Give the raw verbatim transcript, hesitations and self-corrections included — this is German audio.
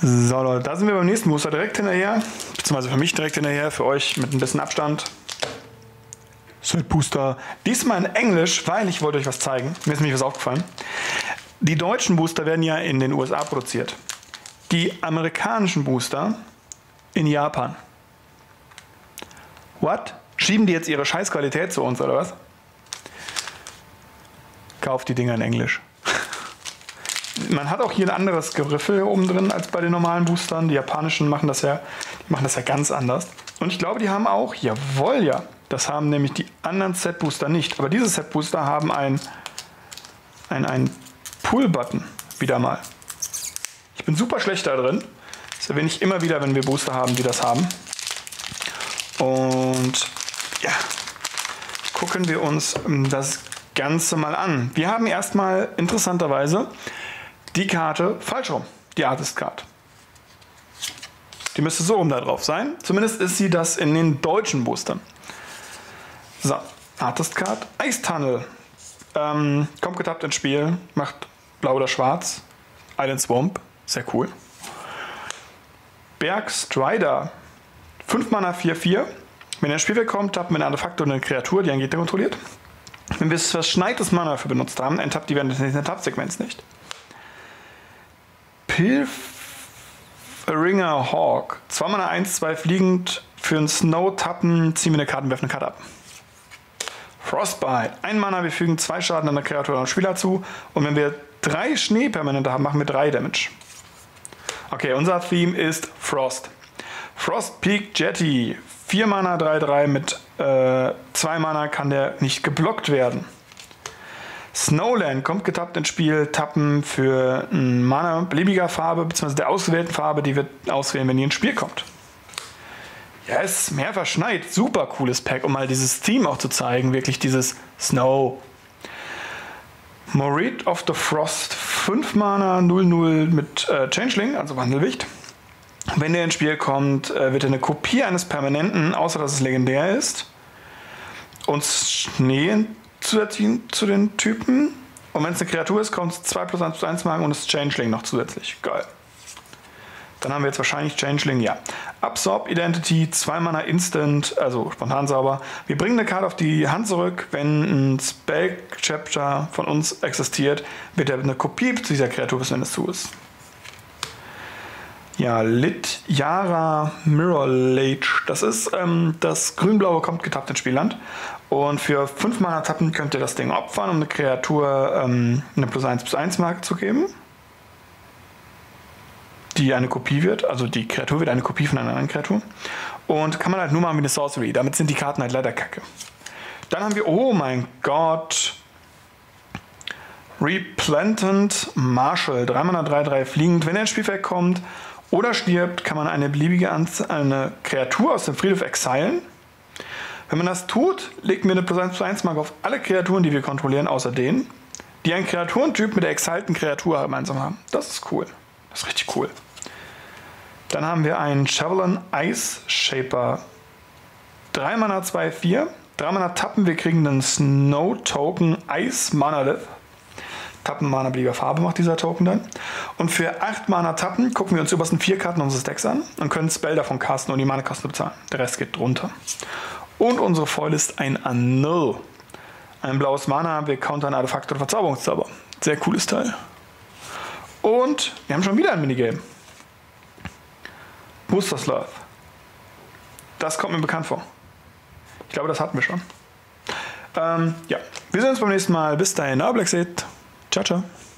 So Leute, da sind wir beim nächsten Booster direkt hinterher. Beziehungsweise für mich direkt hinterher, für euch mit ein bisschen Abstand. Set Booster. Diesmal in Englisch, weil ich wollte euch was zeigen. Mir ist nämlich was aufgefallen. Die deutschen Booster werden ja in den U S A produziert. Die amerikanischen Booster in Japan. What? Schieben die jetzt ihre Scheißqualität zu uns, oder was? Kauft die Dinger in Englisch. Man hat auch hier ein anderes Geriffel hier oben drin als bei den normalen Boostern. Die japanischen machen das ja, die machen das ja ganz anders. Und ich glaube, die haben auch, jawohl ja, das haben nämlich die anderen Set-Booster nicht. Aber diese Set-Booster haben ein, ein, ein Pull-Button, wieder mal. Ich bin super schlecht da drin. Das erwähne ich immer wieder, wenn wir Booster haben, die das haben. Und ja, gucken wir uns das Ganze mal an. Wir haben erstmal interessanterweise die Karte falsch rum, die Artist Card. Die müsste so rum da drauf sein. Zumindest ist sie das in den deutschen Boostern. So, Artist Card, Ice Tunnel. Ähm, kommt getappt ins Spiel, macht blau oder schwarz. Island Swamp, sehr cool. Berg Strider, fünf Mana, vier vier. Wenn er ins Spielfeld kommt, tappen wir ein Artefakt oder eine Kreatur, die einen Gegner kontrolliert. Wenn wir verschneites Mana dafür benutzt haben, enttappt die während der Tappsequenz nicht. Pilferinger Hawk. zwei Mana, eins, zwei fliegend. Für einen Snow tappen, ziehen wir eine Karte und werfen eine Karte ab. Frostbite. ein Mana, wir fügen zwei Schaden an der Kreatur oder Spieler zu. Und wenn wir drei Schneepermanente haben, machen wir drei Damage. Okay, unser Theme ist Frost. Frostpeak Jetty. vier Mana, drei drei mit äh, zwei Mana kann der nicht geblockt werden. Snowland kommt getappt ins Spiel, tappen für ein Mana beliebiger Farbe, beziehungsweise der ausgewählten Farbe, die wir auswählen, wenn die ins Spiel kommt. Yes, mehr verschneit, super cooles Pack, um mal dieses Theme auch zu zeigen, wirklich dieses Snow. Morit of the Frost, fünf Mana, null null mit äh, Changeling, also Wandelwicht. Wenn der ins Spiel kommt, äh, wird er eine Kopie eines Permanenten, außer dass es legendär ist, und Schnee zusätzlich zu den Typen. Und wenn es eine Kreatur ist, kommt es zwei plus eins plus eins Marken und es ist Changeling noch zusätzlich. Geil. Dann haben wir jetzt wahrscheinlich Changeling, ja. Absorb Identity, zwei Mana Instant, also spontan sauber. Wir bringen eine Karte auf die Hand zurück. Wenn ein Spell Chapter von uns existiert, wird er eine Kopie zu dieser Kreatur, bis wenn es zu ist. Ja, Lit Yara Mirror Lage. Das ist ähm, das grün-blaue kommt getappt ins Spielland. Und für fünf Mana tappen könnt ihr das Ding opfern, um eine Kreatur ähm, eine plus eins plus eins Marke zu geben. Die eine Kopie wird, also die Kreatur wird eine Kopie von einer anderen Kreatur. Und kann man halt nur machen wie eine Sorcery. Damit sind die Karten halt leider kacke. Dann haben wir, oh mein Gott, Replantant Marshal. drei Mana, drei drei fliegend. Wenn er ins Spielfeld kommt oder stirbt, kann man eine beliebige Anzahl, eine Kreatur aus dem Friedhof exilen. Wenn man das tut, legt mir eine plus eins plus eins Marke auf alle Kreaturen, die wir kontrollieren, außer denen, die einen Kreaturentyp mit der exilten Kreatur gemeinsam haben. Das ist cool. Das ist richtig cool. Dann haben wir einen Javelin Ice Shaper. drei Mana, zwei vier. drei Mana tappen, wir kriegen einen Snow Token Ice Monolith. Tappen Mana beliebiger Farbe macht dieser Token dann. Und für acht Mana tappen, gucken wir uns die obersten vier Karten unseres Decks an und können Spell davon casten und die Mana-Kosten bezahlen. Der Rest geht drunter. Und unsere Foil ist ein Annul. Ein blaues Mana, wir countern Artefakt oder Verzauberungszauber. Sehr cooles Teil. Und wir haben schon wieder ein Minigame. Booster Sloth. Das kommt mir bekannt vor. Ich glaube, das hatten wir schon. Ähm, ja, wir sehen uns beim nächsten Mal. Bis dahin, euer Blackseed. Ciao, ciao.